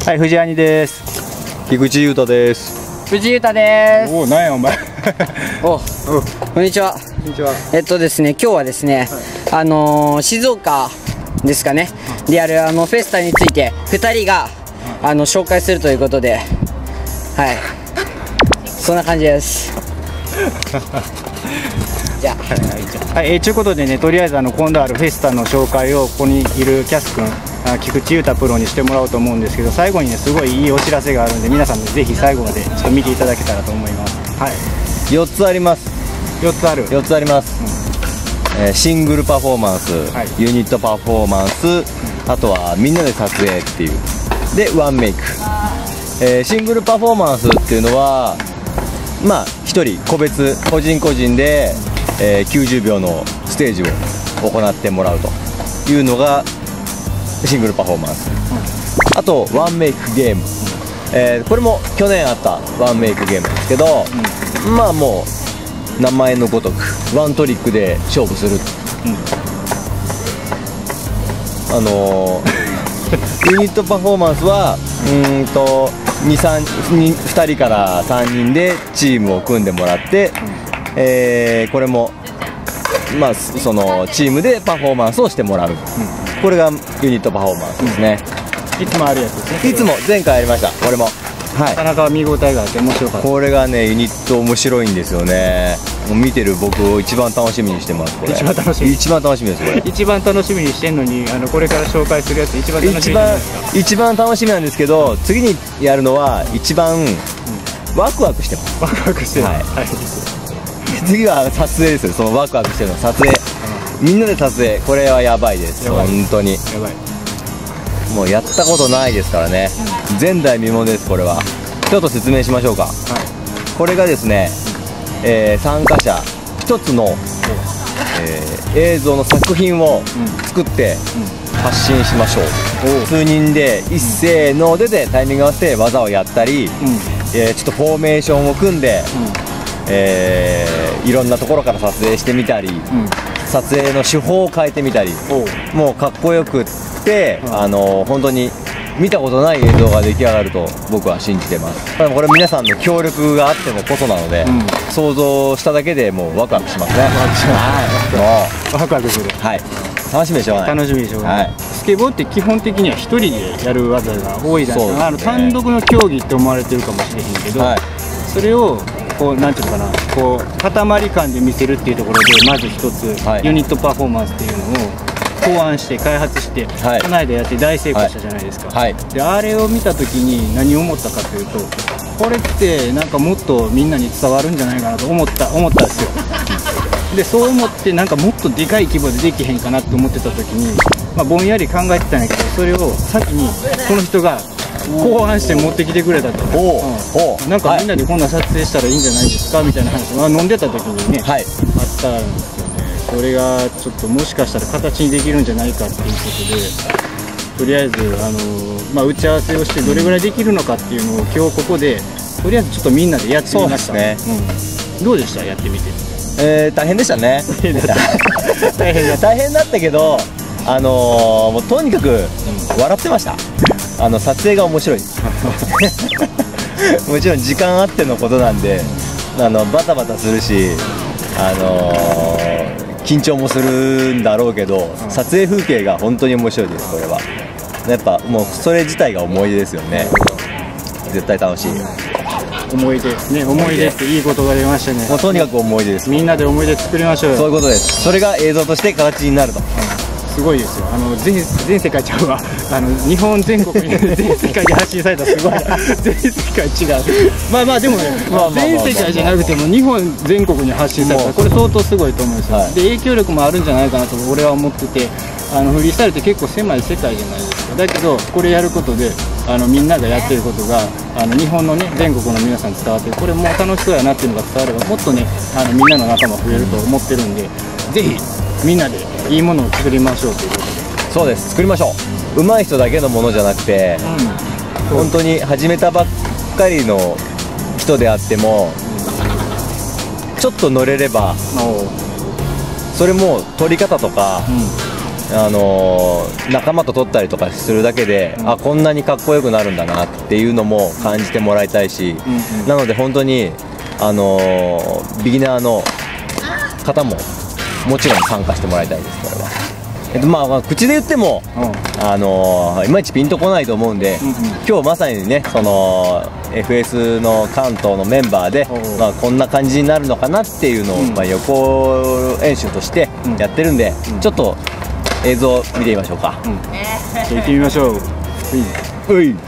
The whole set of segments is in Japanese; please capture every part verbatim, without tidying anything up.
はい、藤兄です。 菊池優太です。 藤井優太です。 おお、なんやお前。 お、こんにちは。 こんにちは。 えっとですね、今日はですね、はい、あのー、静岡ですかね、でやるあのフェスタについてふたりがあの紹介するということで、はい、そんな感じです。じゃあ、 はい、えー、ということでね、とりあえずあの今度あるフェスタの紹介をここにいるキャス君、菊池優太プロにしてもらおうと思うんですけど、最後にねすごいいいお知らせがあるんで、皆さん、ね、ぜひ最後までちょっと見ていただけたらと思います。はい、 よっつあります。 よっつある。 よっつあります。うん、えー、シングルパフォーマンス、はい、ユニットパフォーマンス、うん、あとはみんなで撮影っていうでワンメイク。えー、シングルパフォーマンスっていうのはまあひとり個別個人個人で、えー、きゅうじゅうびょうのステージを行ってもらうというのがシングルパフォーマンス、うん、あとワンメイクゲーム、えー、これも去年あったワンメイクゲームですけど、うん、まあもう名前のごとくワントリックで勝負する、うん、あのー、ユニットパフォーマンスはうんとにさんにんふたりからさんにんでチームを組んでもらって、うん、えー、これもまあそのチームでパフォーマンスをしてもらう、うん、これがユニットパフォーマンスですね。 いつもあるやつですね。 いつも前回やりました。これも、はい、 なかなか見応えがあって面白かった。 これがねユニット面白いんですよね。もう見てる僕を一番楽しみにしてます。これ一番楽しみ。 一番楽しみですこれ。 一番楽しみにしてんのに、あのこれから紹介するやつ一番楽しみじゃないですか。 一番楽しみなんですけど、次にやるのは一番ワクワクしてます。 ワクワクしてる。はい。はい、 次は撮影ですよ。そのワクワクしてるの撮影。みんなで撮影、これはやばいです。本当に。やばい。もうやったことないですからね。前代未聞ですこれは。ちょっと説明しましょうか。はい、これがですね、えー、参加者一つの、えー、映像の作品を作って発信しましょう。数人で一斉のででタイミング合わせて技をやったり、うん、えー、ちょっとフォーメーションを組んで、うん、えー、いろんなところから撮影してみたり、うん、撮影の手法を変えてみたり、もうかっこよくって、うん、あの本当に見たことない映像が出来上がると僕は信じてます。ただこれ皆さんの協力があってのこそなので、うん、想像しただけでもうワクワクしますね。ワクワクします。はい、もうワクワクする。はい、楽しみでしょうがない。 楽しみでしょうがない。はい、スケボーって基本的には一人でやる技が多いじゃないですか。あの単独の競技って思われてるかもしれへんけど、はい、それをこうなんていうのかな、こう塊感で見せるっていうところでまず一つ、はい、ユニットパフォーマンスっていうのを考案して開発して、はい、この間やって大成功したじゃないですか。はい、であれを見た時に何を思ったかというと、これってなんかもっとみんなに伝わるんじゃないかなと思った思ったんですよ。でそう思ってなんかもっとでかい規模でできへんかなと思ってた時に、まあ、ぼんやり考えてたんやけど、それを先にこの人が考案して持ってきてくれたと。うん、なんかみんなでこんな撮影したらいいんじゃないですかみたいな話が飲んでた時にね、はい、あったんですよね。これがちょっともしかしたら形にできるんじゃないかっていうことで、とりあえず、あのーまあ、打ち合わせをしてどれぐらいできるのかっていうのを今日ここでとりあえずちょっとみんなでやってみました。ね、うん、どうでしたやってみて。 えー、大変でしたね。大変だ大変だったけど、あのー、もうとにかく笑ってました。あの撮影が面白い。もちろん時間あってのことなんで、あのバタバタするし、あのー、緊張もするんだろうけど、うん、撮影風景が本当に面白いです。これはやっぱもうそれ自体が思い出ですよね。絶対楽しい。 思い出ね、思い出っていいことが出ましたね。 もうとにかく思い出です。 みんなで思い出作りましょうよ。 そういうことです。それが映像として形になると。 すごいですよ。あの 全, 全世界ちゃうわ。あの日本全国に全世界に発信されたらすごい。全世界違う。まあまあでもね、全世界じゃなくても日本全国に発信されたらこれ相当すごいと思うんですよ。はい、で影響力もあるんじゃないかなと俺は思ってて、あのフリースタイルって結構狭い世界じゃないですか。だけどこれやることで、あのみんながやってることがあの日本のね全国の皆さんに伝わって、これもう楽しそうやなっていうのが伝わればもっとね、あのみんなの仲間増えると思ってるんで、ぜひみんなでいいものを作りましょうということで。 そうです、作りましょう。上手い人だけのものじゃなくて、うん、本当に始めたばっかりの人であっても、うん、ちょっと乗れれば、それも撮り方とか、 あのー、仲間と撮ったりとかするだけで、うん、あこんなにかっこよくなるんだなっていうのも感じてもらいたいし、うんうん、なので本当に、あのー、ビギナーの方ももちろん参加してもらいたいです。これは、えっとまあ、口で言っても、うん、あのー、いまいちピンとこないと思うんで、うんうん、今日まさにねその エフエス の関東のメンバーで、まあ、こんな感じになるのかなっていうのを、うん、まあ、予行演習としてやってるんで、うん、ちょっと映像を見てみましょうか。うん、 行ってみましょう。うい。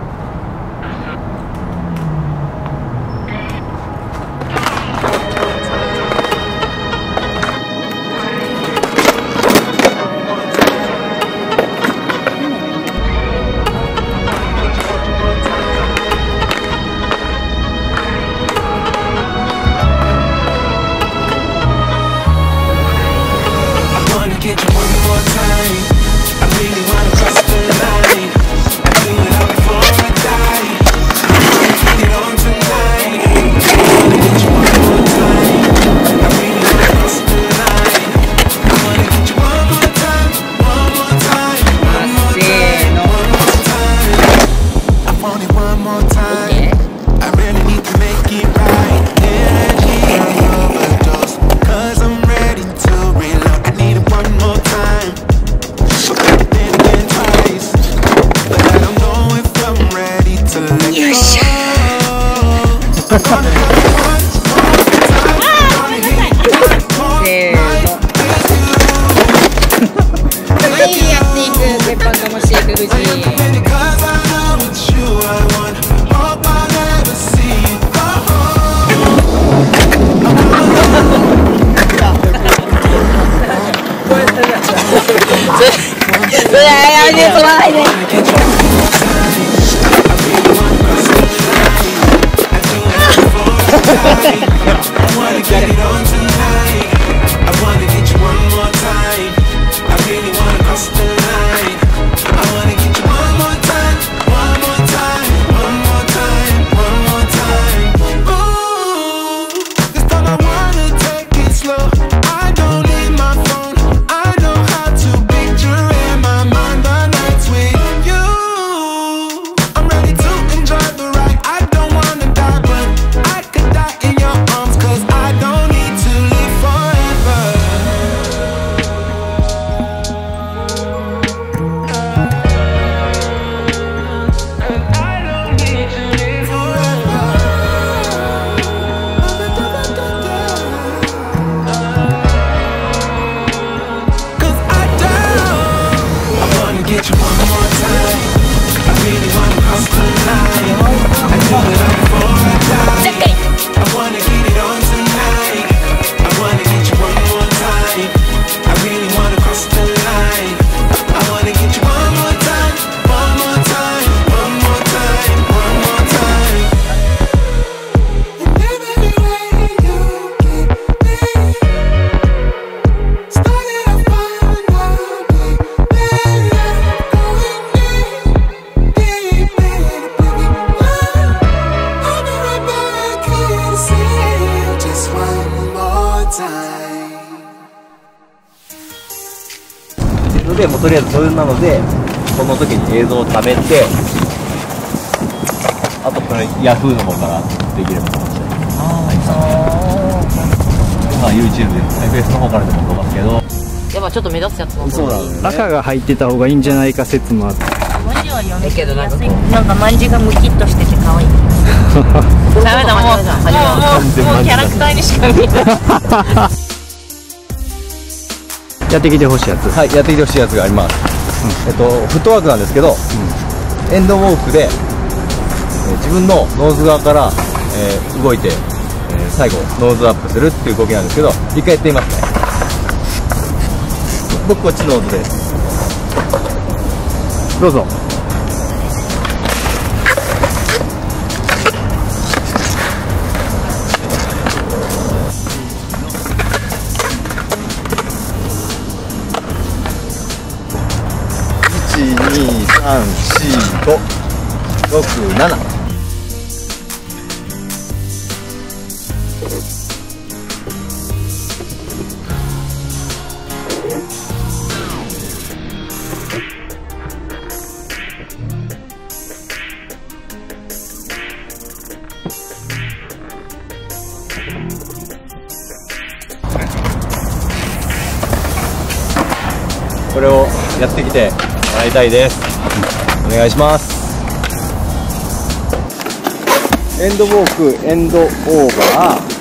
でもうとりあえずそれなのでこの時に映像を貯めて、あとこれヤフーの方からできればと思って、まあ YouTube で エフエス の方からでもそうですけど、 やっぱちょっと目立つやつのそうなの、ね、 赤が入ってた方がいいんじゃないか説もあって、 文字は読みけどなんかなんか漢字がムキッとしてて可愛い。ダメだ、もうもうもうキャラクターにしか見えない。 やってきてほしいやつ、 はい、やってきてほしいやつがあります。うん、えっとフットワークなんですけど、うん、エンドウォークで、えー、自分のノーズ側から、えー、動いて、えー、最後ノーズアップするっていう動きなんですけど、一回やってみますね。僕こっちノーズです。 どうぞ。いちにさんしごろくなな。 これをやってきてもらいたいです。お願いします。エンドウォーク、エンドオーバー。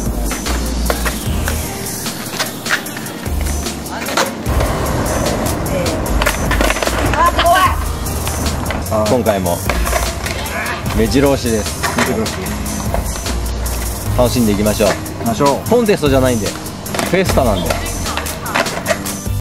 今回も目白押しです。 目白押し楽しんでいきましょう。 ましょう。 コンテストじゃないんでフェスタなんで。